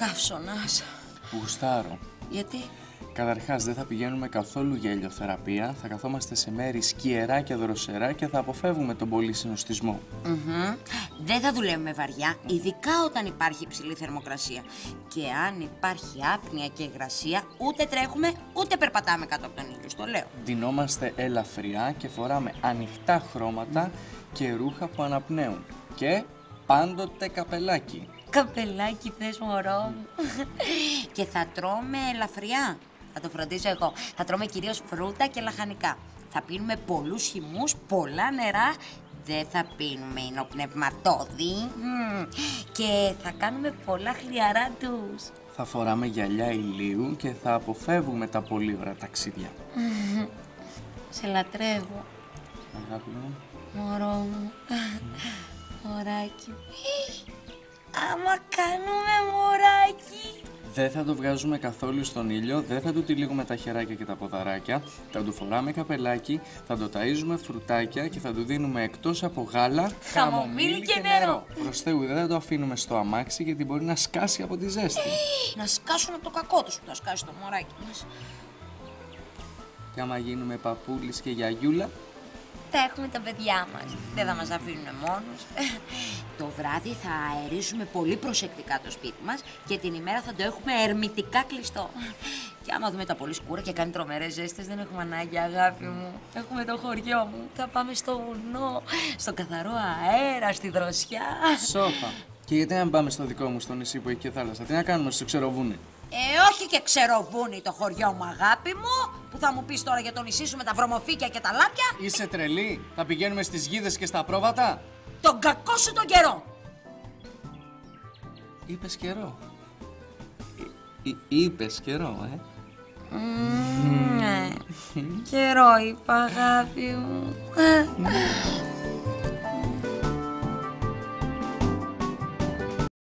καύσωνας. Γουστάρω. Γιατί? Καταρχάς, δεν θα πηγαίνουμε καθόλου για ηλιοθεραπεία, θα καθόμαστε σε μέρη σκιερά και δροσερά και θα αποφεύγουμε τον πολύ συνοστισμό. Δεν θα δουλεύουμε βαριά, ειδικά όταν υπάρχει υψηλή θερμοκρασία. Και αν υπάρχει άπνοια και υγρασία, ούτε τρέχουμε, ούτε περπατάμε κάτω από τον ήλιο, στο λέω. Ντυνόμαστε ελαφριά και φοράμε ανοιχτά χρώματα και ρούχα που αναπνέουν. Και πάντοτε καπελάκι. Καπελάκι θες, μωρό μου. Και θα τρώμε ελαφριά. Θα το φροντίζω εγώ. Θα τρώμε κυρίως φρούτα και λαχανικά. Θα πίνουμε πολλούς χυμούς, πολλά νερά. Δεν θα πίνουμε υνοπνευματώδη. Και θα κάνουμε πολλά χλιαρά ντους. Θα φοράμε γυαλιά ηλίου και θα αποφεύγουμε τα πολύ ωραία ταξίδια. Σε λατρεύω. Αγάπη μου. Μωρό μου. Μωράκι. Άμα κάνουμε μωράκι. Δεν θα το βγάζουμε καθόλου στον ήλιο, δεν θα του τυλίγουμε τα χεράκια και τα ποδαράκια, θα του φοράμε καπελάκι, θα το ταΐζουμε φρουτάκια και θα του δίνουμε εκτός από γάλα, χαμομήλι και νερό. Προς Θεού, δεν θα το αφήνουμε στο αμάξι γιατί μπορεί να σκάσει από τη ζέστη. Να σκάσουν από το κακό τους που θα σκάσει το μωράκι μας. Και άμα γίνουμε παππούλης και γιαγιούλα, Θα έχουμε τα παιδιά μας. Δεν θα μας αφήνουν μόνους. Το βράδυ θα αερίζουμε πολύ προσεκτικά το σπίτι μας και την ημέρα θα το έχουμε ερμητικά κλειστό. Και άμα δούμε τα πολύ σκούρα και κάνει τρομερές ζέστες, δεν έχουμε ανάγκη, αγάπη μου. Έχουμε το χωριό μου. Θα πάμε στο βουνό, στο καθαρό αέρα, στη δροσιά. σώπα. Και γιατί να μην πάμε στο δικό μου, στο νησί που έχει και θάλασσα, τι να κάνουμε στο ξεροβούνι. Όχι και ξεροβούνι το χωριό μου, αγάπη μου, που θα μου πεις τώρα για το νησί σου με τα βρωμοφύκια και τα λάπια. Είσαι τρελή, θα πηγαίνουμε στις γίδες και στα πρόβατα. Τον κακό σου τον καιρό. Είπες καιρό. Είπες καιρό, Καιρό είπα, αγάπη μου.